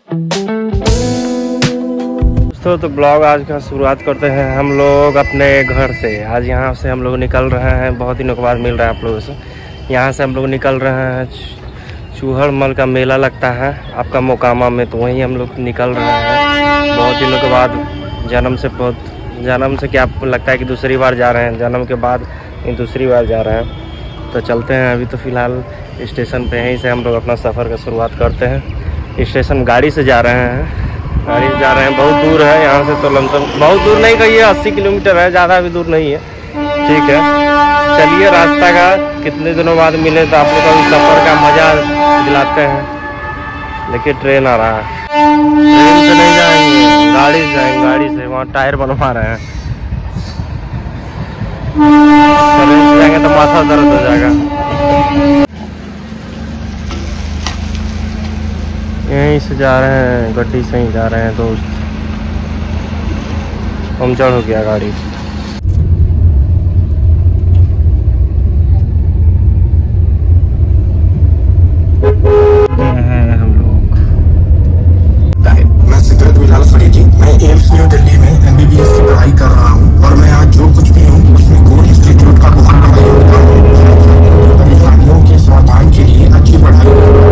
दोस्तों तो ब्लॉग आज का शुरुआत करते हैं हम लोग अपने घर से। आज यहाँ से हम लोग निकल रहे हैं, बहुत दिनों के बाद मिल रहा है आप लोगों से। यहाँ से हम लोग निकल रहे हैं, चूहड़ मल का मेला लगता है आपका मोकामा में, तो वहीं हम लोग निकल रहे हैं बहुत दिनों के बाद। जन्म से क्या लगता है कि दूसरी बार जा रहे हैं, जन्म के बाद दूसरी बार जा रहे हैं। तो चलते हैं अभी तो फ़िलहाल स्टेशन पे, यहीं से हम लोग अपना सफ़र का शुरुआत करते हैं। स्टेशन गाड़ी से जा रहे हैं, बहुत दूर है यहाँ से, तो लमसम बहुत दूर नहीं कहिए 80 किलोमीटर है, ज़्यादा भी दूर नहीं है। ठीक है, चलिए रास्ता का कितने दिनों बाद मिले तो आप लोग का सफ़र का मज़ा दिलाते हैं। देखिए ट्रेन आ रहा है, ट्रेन से नहीं जाएंगे, गाड़ी से जाएंगे, गाड़ी से वहाँ टायर बनवा रहे हैं। ट्रेन से जाएंगे तो माथा दर्द हो जाएगा। यहीं से जा रहे हैं, गड्डी से ही जा रहे हैं दोस्त। पंचर हो गया गाड़ी। हम लोग मैं सिकरत बिलाल फरीदी, मैं एम्स न्यू दिल्ली में MBBS की पढ़ाई कर रहा हूँ और मैं आज जो कुछ भी हूँ उसमें गोल्ड इंस्टीट्यूट का बहुत बड़ा योगदान है। परेशानियों के समाधान के लिए अच्छी पढ़ाई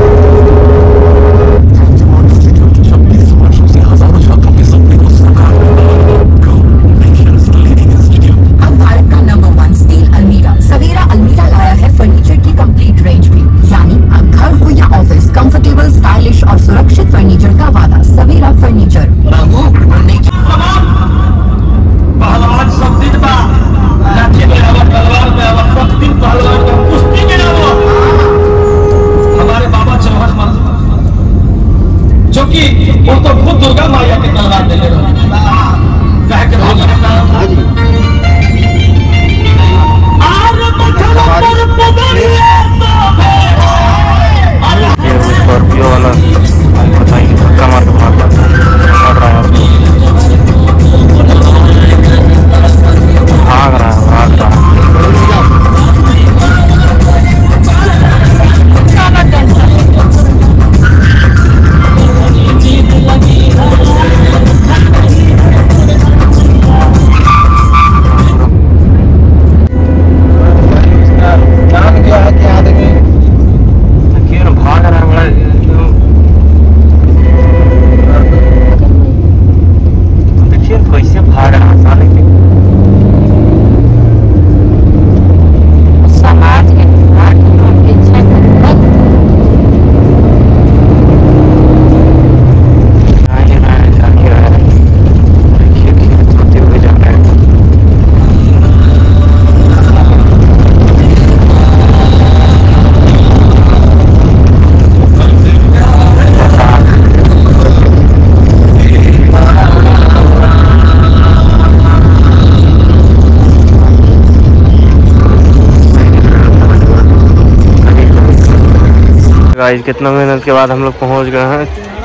गाइस, कितना मेहनत के बाद हम लोग पहुंच गए हैं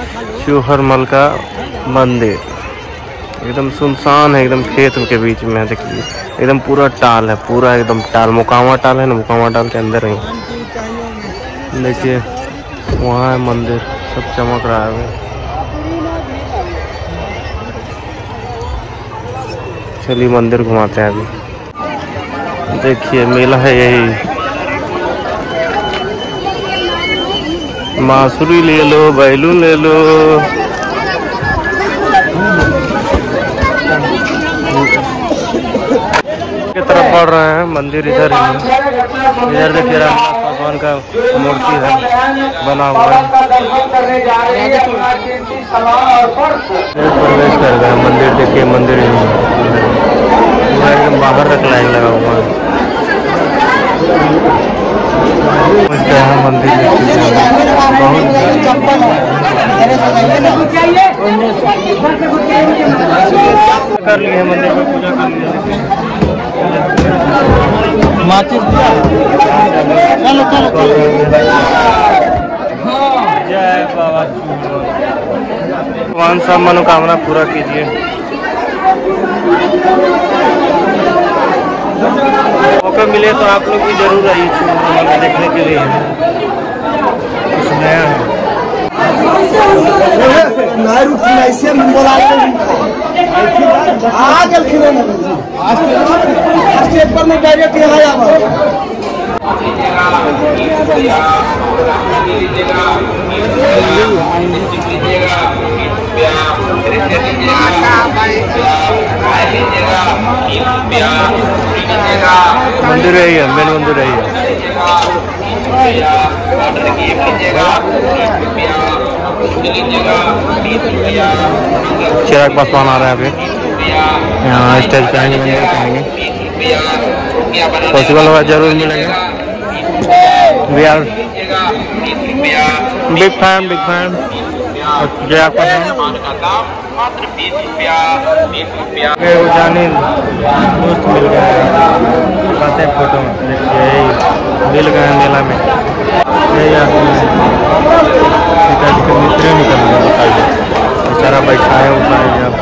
चूहड़ मल का मंदिर। एकदम सुनसान है, एकदम खेत के बीच में है। देखिए एकदम पूरा टाल है, पूरा एकदम टाल, मोकामा टाल है ना, मोकामा टाल के अंदर ही देखिए वहाँ है मंदिर, सब चमक रहा है। चलिए मंदिर घुमाते हैं अभी। देखिए मेला है यही, मासूरी ले लो, बैलून ले लो। की तरफ बढ़ रहे हैं, मंदिर इधर ही है। इधर देखिए रामनाथ भगवान का मूर्ति है बना हुआ है। प्रवेश कर गए मंदिर, देखिए मंदिर एकदम बाहर तक लाइन लगा हुआ है। मंदिर कर लिए मंदिर में पूजा कर लिया। माचिस चलो चलो जय बाबा, भगवान सब मनोकामना पूरा कीजिए। मौका मिले तो आप लोग भी जरूर आइए देखने के लिए, कुछ नया है। नहीं रुकी ऐसे बोला आ गए स्टेज पर नहीं डायरेक्ट यहाँ मंदिर है, मेन मंदिर है। चिराग पासवान आ रहा है अभी यहाँ स्टेज पे आएंगे। पॉसिबल होगा जरूर मिलेगा। We are big fan Chirag Paswan. जानी दोस्त मिल गए, बातें फोटो मिल गए मेला में। पिताजी के मित्र निकल गए, बेचारा बैठा है ऊपर।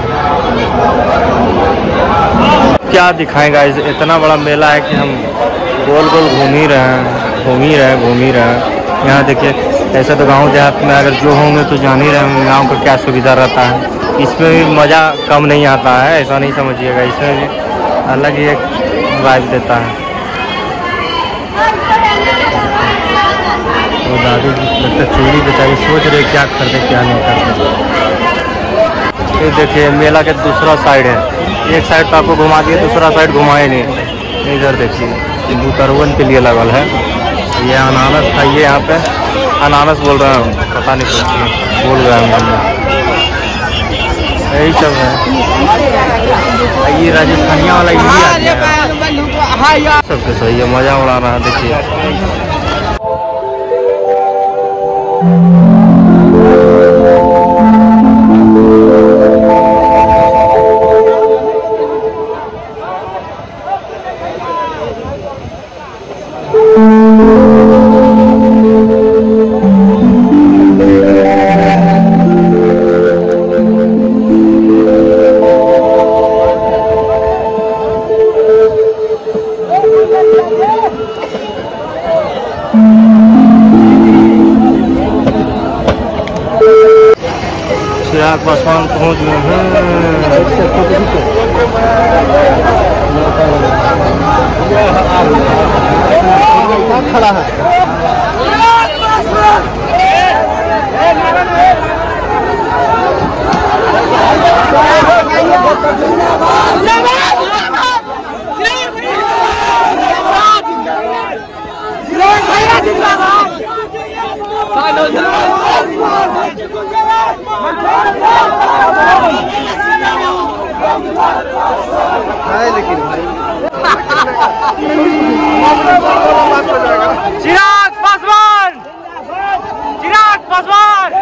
क्या दिखाएगा, इतना बड़ा मेला है कि हम गोल गोल घूम ही रहे हैं। यहाँ देखिए, ऐसा तो गांव देहात में अगर जो होंगे तो जान ही रहे होंगे गाँव का क्या सुविधा रहता है। इसमें भी मज़ा कम नहीं आता है, ऐसा नहीं समझिएगा। इसमें भी अलग ही एक वाइब देता है। वो दादी लगता चूड़ी बेचारी सोच रहे क्या करते क्या नहीं करते। ये देखिए मेला के दूसरा साइड है, एक साइड तो आपको घुमा दिए, दूसरा साइड घुमाए नहीं। इधर देखिए बुतरवन के लिए लगल है। ये अनानस खाइए, यहाँ पे अनानस बोल रहा हूँ, पता नहीं कुछ बोल रहा हूँ। यही सब है, ये राजस्थानिया वाला ये सबके सही है, मजा उड़ा रहा है। देखिए चिराग पासवान पहुँच गए हैं। खड़ा है चिराग पासवान, चिराग पासवान।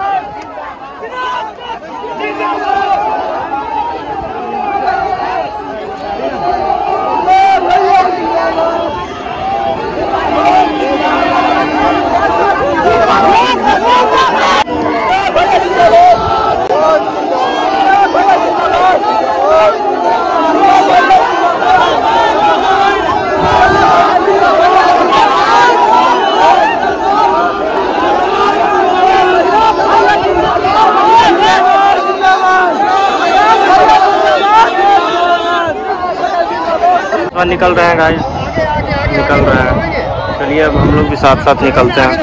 निकल रहे हैं गाइस, निकल रहे हैं। चलिए अब हम लोग भी साथ साथ निकलते हैं।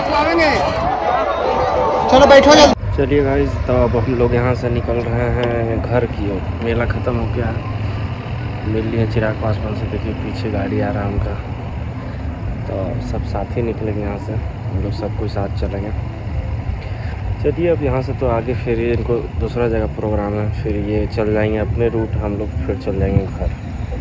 चलो बैठो जल्दी। चलिए गाइस, तो अब हम लोग यहाँ से निकल रहे हैं घर की ओर। मेला ख़त्म हो गया, मिल लिए चिराग पासवान से। देखिए पीछे गाड़ी आ रहा है उनका, तो सब साथ ही निकलेंगे यहाँ से। हम लोग सब कोई साथ चलेंगे। चलिए अब यहाँ से तो आगे फिर इनको दूसरा जगह प्रोग्राम है, फिर ये चल जाएंगे अपने रूट, हम लोग फिर चल जाएंगे घर।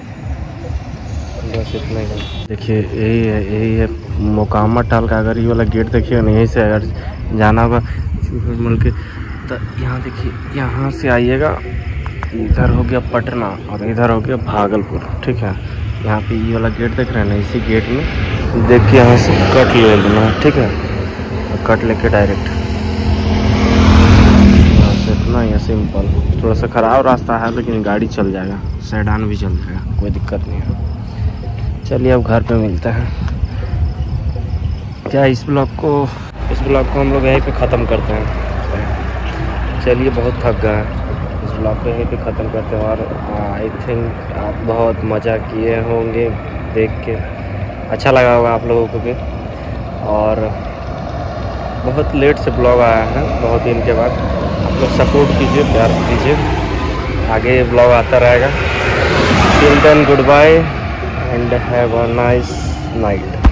बस इतना ही। देखिए यही है मोकामा टाल का। अगर ये वाला गेट देखिए ना, यहीं से अगर जाना होगा चूहड़मल के, तो यहाँ देखिए, यहाँ से आइएगा। इधर हो गया पटना और इधर हो गया भागलपुर, ठीक है। यहाँ पे ये वाला गेट देख रहे हैं ना, इसी गेट में देख के यहाँ से कट ले लेना, ठीक है। और कट लेके डायरेक्ट इतना ही सिंपल। थोड़ा सा ख़राब रास्ता है लेकिन गाड़ी चल जाएगा, सेडान भी चल जाएगा, कोई दिक्कत नहीं है। चलिए अब घर पे मिलते हैं। क्या इस ब्लॉग को हम लोग यहीं पे ख़त्म करते हैं। चलिए बहुत थक गए हैं, इस ब्लॉग को यहीं पे ख़त्म करते हैं। और आई थिंक आप बहुत मज़ा किए होंगे देख के, अच्छा लगा होगा आप लोगों को भी। और बहुत लेट से ब्लॉग आया है, बहुत दिन के बाद। आप लोग सपोर्ट कीजिए, प्यार कीजिए, आगे ब्लॉग आता रहेगा। Till then good bye and have a nice night.